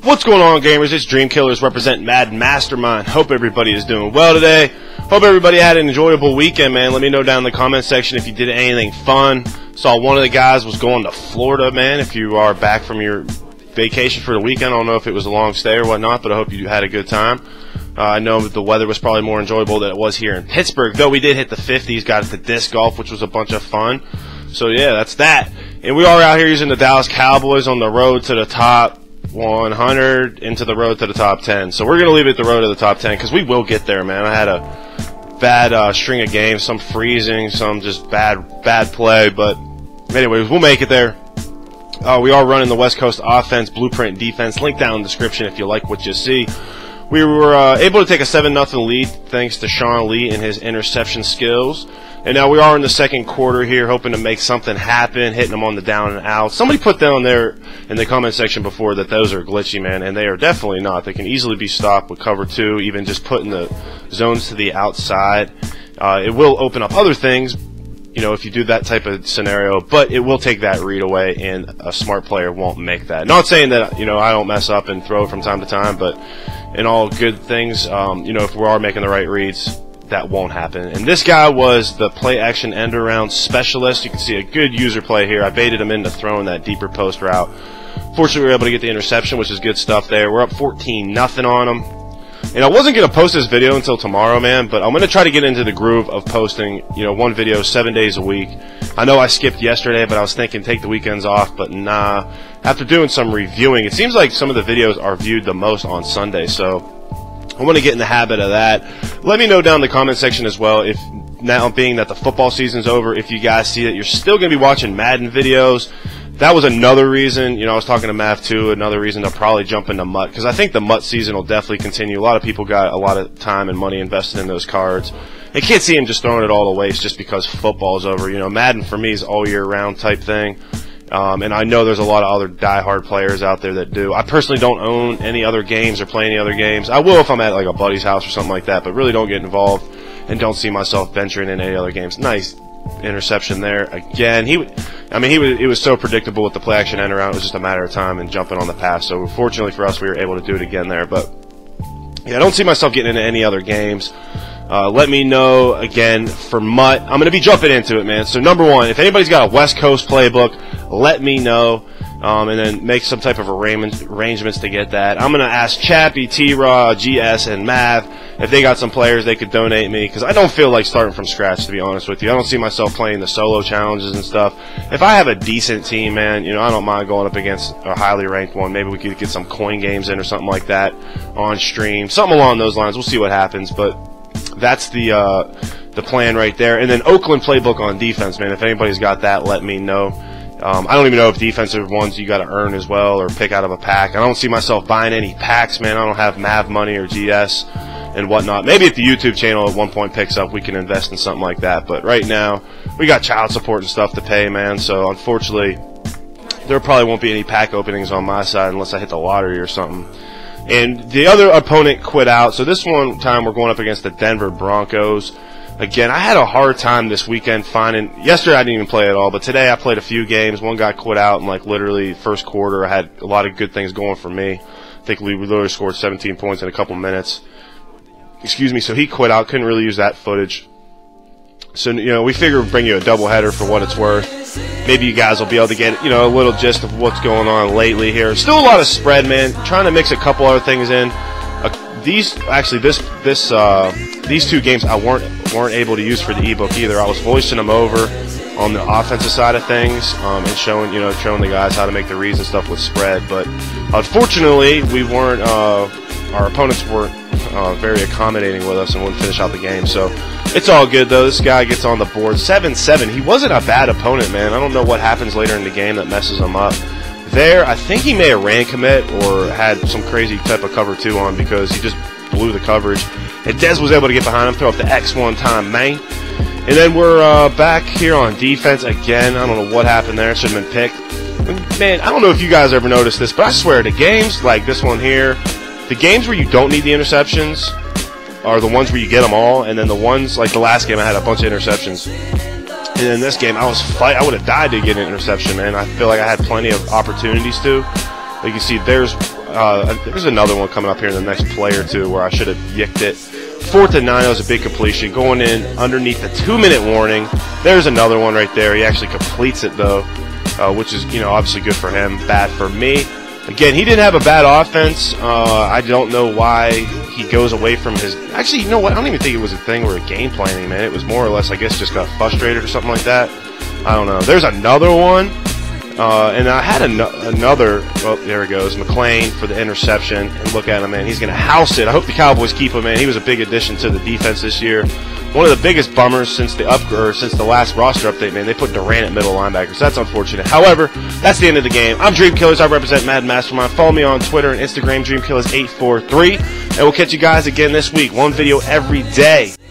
What's going on, gamers? It's Dream Killers representing Madden Mastermind. Hope everybody is doing well today. Hope everybody had an enjoyable weekend, man. Let me know down in the comment section if you did anything fun. Saw one of the guys was going to Florida, man. If you are back from your vacation for the weekend, I don't know if it was a long stay or whatnot, but I hope you had a good time. I know the weather was probably more enjoyable than it was here in Pittsburgh, though we did hit the 50s, got it to disc golf, which was a bunch of fun. So yeah, that's that. And we are out here using the Dallas Cowboys on the road to the top 100 into the road to the top 10. So we're going to leave it the road to the top 10 because we will get there, man. I had a bad string of games, some freezing, some just bad play. But anyways, we'll make it there. We are running the West Coast offense, blueprint defense. Link down in the description if you like what you see. We were able to take a 7-0 lead thanks to Sean Lee and his interception skills. And now we are in the second quarter here, hoping to make something happen, hitting them on the down and out. Somebody put down there in the comment section before that those are glitchy, man, and they are definitely not. They can easily be stopped with cover 2, even just putting the zones to the outside. It will open up other things, you know, if you do that type of scenario, but it will take that read away, and a smart player won't make that. Not saying that, you know, I don't mess up and throw from time to time, but in all good things, you know, if we are making the right reads, that won't happen. And this guy was the play action end around specialist. You can see a good user play here. I baited him into throwing that deeper post route. Fortunately, we were able to get the interception, which is good stuff there. We're up 14-0 on him. And I wasn't going to post this video until tomorrow, man, but I'm going to try to get into the groove of posting, you know, one video 7 days a week. I know I skipped yesterday, but I was thinking take the weekends off, but nah. After doing some reviewing, it seems like some of the videos are viewed the most on Sunday, so I want to get in the habit of that. Let me know down in the comment section as well, if now being that the football season's over, if you guys see that you're still going to be watching Madden videos. That was another reason, you know, I was talking to Mav too, another reason to probably jump into MUT, because I think the MUT season will definitely continue. A lot of people got a lot of time and money invested in those cards. I can't see him just throwing it all to waste just because football's over. You know, Madden for me is all year round type thing. And I know there's a lot of other die-hard players out there that do. I personally don't own any other games or play any other games. I will if I'm at like a buddy's house or something like that, but really don't get involved and don't see myself venturing in any other games. Nice interception there again. It was so predictable with the play action end around. It was just a matter of time and jumping on the pass. So fortunately for us, we were able to do it again there. But yeah, I don't see myself getting into any other games. Let me know, again, for MUT. I'm going to be jumping into it, man. So, number one, if anybody's got a West Coast playbook, let me know, and then make some type of arrangements to get that. I'm going to ask Chappie, T-Raw, GS, and Mav if they got some players they could donate me, because I don't feel like starting from scratch, to be honest with you. I don't see myself playing the solo challenges and stuff. If I have a decent team, man, you know, I don't mind going up against a highly ranked one. Maybe we could get some coin games in or something like that on stream. Something along those lines. We'll see what happens, but that's the plan right there. And then Oakland playbook on defense, man. If anybody's got that, let me know. I don't even know if defensive ones you got to earn as well or pick out of a pack. I don't see myself buying any packs, man. I don't have Mav money or GS and whatnot. Maybe if the YouTube channel at one point picks up, we can invest in something like that. But right now, we got child support and stuff to pay, man. So unfortunately, there probably won't be any pack openings on my side unless I hit the lottery or something. And the other opponent quit out. So this one time we're going up against the Denver Broncos. Again, I had a hard time this weekend finding. Yesterday I didn't even play at all, but today I played a few games. One guy quit out in like literally first quarter. I had a lot of good things going for me. I think we literally scored 17 points in a couple minutes. Excuse me. So he quit out. Couldn't really use that footage. So, you know, we figure we'll bring you a doubleheader for what it's worth. Maybe you guys will be able to get, you know, a little gist of what's going on lately here. Still a lot of spread, man. Trying to mix a couple other things in. These two games I weren't able to use for the ebook either. I was voicing them over on the offensive side of things, and showing the guys how to make the reads and stuff with spread. But unfortunately, we weren't. Our opponents weren't very accommodating with us and wouldn't finish out the game. So it's all good though. This guy gets on the board 7-7. He wasn't a bad opponent, man. I don't know what happens later in the game that messes him up. There, I think he may have ran commit or had some crazy type of cover 2 on because he just blew the coverage. And Dez was able to get behind him, throw up the X one time, man. And then we're back here on defense again. I don't know what happened there. It should have been picked. And man, I don't know if you guys ever noticed this, but I swear the games like this one here, the games where you don't need the interceptions are the ones where you get them all. And then the ones like the last game, I had a bunch of interceptions. And in this game, I would have died to get an interception, man. I feel like I had plenty of opportunities to. Like you see, there's There's another one coming up here in the next play or two where I should have yicked it. 4th and 9, that was a big completion. Going in underneath the 2-minute warning. There's another one right there. He actually completes it, though, which is, obviously good for him, bad for me. Again, he didn't have a bad offense. I don't know why he goes away from his... Actually, you know what? I don't even think it was a thing where game planning, man. It was more or less, I guess, just got frustrated or something like that. I don't know. There's another one. And I had another... Oh, there it goes. McClain for the interception. And look at him, man. He's going to house it. I hope the Cowboys keep him, man. He was a big addition to the defense this year. One of the biggest bummers since the last roster update, man. They put Durant at middle linebacker, so that's unfortunate. However, that's the end of the game. I'm Dream Killers. I represent Madden Mastermind. Follow me on Twitter and Instagram, DreamKillers843. And we'll catch you guys again this week. One video every day.